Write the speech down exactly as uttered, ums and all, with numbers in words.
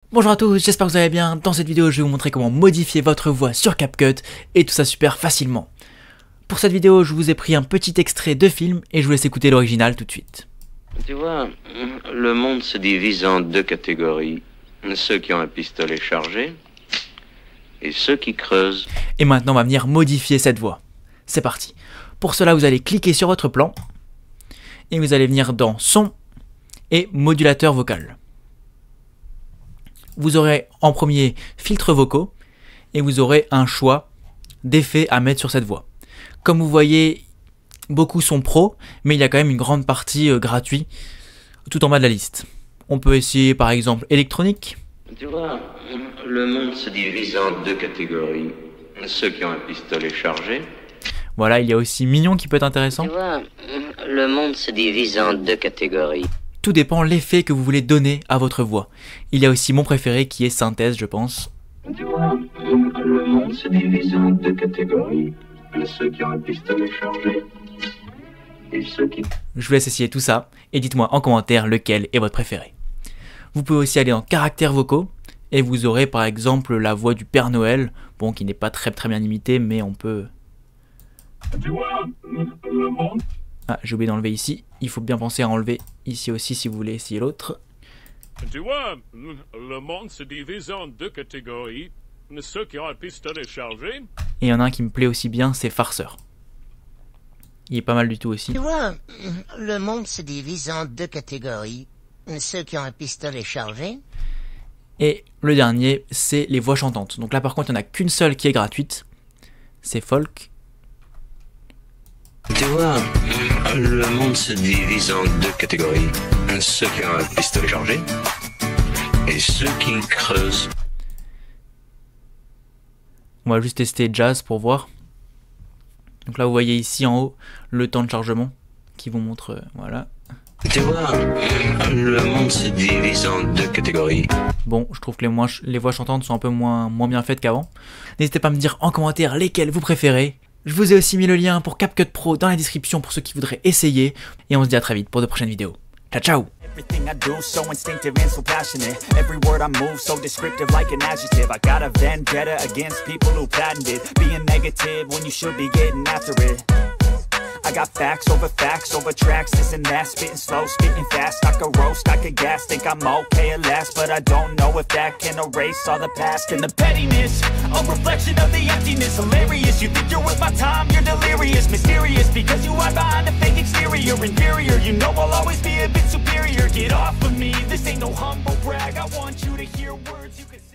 Bonjour à tous, j'espère que vous allez bien. Dans cette vidéo, je vais vous montrer comment modifier votre voix sur CapCut et tout ça super facilement. Pour cette vidéo, je vous ai pris un petit extrait de film et je vous laisse écouter l'original tout de suite. Tu vois, le monde se divise en deux catégories. Ceux qui ont un pistolet chargé et ceux qui creusent. Et maintenant, on va venir modifier cette voix. C'est parti. Pour cela, vous allez cliquer sur votre plan et vous allez venir dans Son et Modulateur vocal. Vous aurez en premier filtre vocaux et vous aurez un choix d'effets à mettre sur cette voix. Comme vous voyez, beaucoup sont pro, mais il y a quand même une grande partie euh, gratuite tout en bas de la liste. On peut essayer par exemple électronique. Tu vois, le monde se divise en deux catégories. Ceux qui ont un pistolet chargé. Voilà, il y a aussi mignon qui peut être intéressant. Tu vois, le monde se divise en deux catégories. Tout dépend l'effet que vous voulez donner à votre voix. Il y a aussi mon préféré qui est synthèse, je pense. Tu vois, le monde se divise en deux catégories. Ceux qui ont un pistolet chargé et ceux qui... Je vous laisse essayer tout ça et dites-moi en commentaire lequel est votre préféré. Vous pouvez aussi aller en caractères vocaux et vous aurez par exemple la voix du Père Noël, bon qui n'est pas très très bien imitée mais on peut... Tu vois, le monde... Ah, j'ai oublié d'enlever ici. Il faut bien penser à enlever ici aussi si vous voulez essayer l'autre. Tu vois, le monde se divise en deux catégories. Ceux qui ont un pistolet chargé. Et il y en a un qui me plaît aussi bien, c'est Farceur. Il est pas mal du tout aussi. Tu vois, le monde se divise en deux catégories. Ceux qui ont un pistolet chargé. Et le dernier, c'est les voix chantantes. Donc là par contre, il n'y en a qu'une seule qui est gratuite. C'est Folk. Tu vois, le monde se divise en deux catégories. Ceux qui ont un pistolet chargé et ceux qui creusent. On va juste tester Jazz pour voir. Donc là vous voyez ici en haut le temps de chargement qui vous montre, euh, voilà. Tu vois, le monde se divise en deux catégories. Bon, je trouve que les, moins, les voix chantantes sont un peu moins, moins bien faites qu'avant. N'hésitez pas à me dire en commentaire lesquelles vous préférez. Je vous ai aussi mis le lien pour CapCut Pro dans la description pour ceux qui voudraient essayer. Et on se dit à très vite pour de prochaines vidéos. Ciao ciao. Everything I do, so instinctive and so passionate. Every word I move, so descriptive like an adjective. I got a vendetta against people who patented being negative when you should be getting after it. I got facts over facts over tracks, this and that. Spitting slow, spitting fast, I could roast, I could gas. Think I'm okay at last, but I don't know if that can erase all the past. And the pettiness, a reflection of the emptiness. Hilarious, you think you're worth my time, you're delirious. Mysterious, because you hide behind a fake exterior. Inferior, you know I'll always be a bit superior. Get off of me, this ain't no humble brag. I want you to hear words you could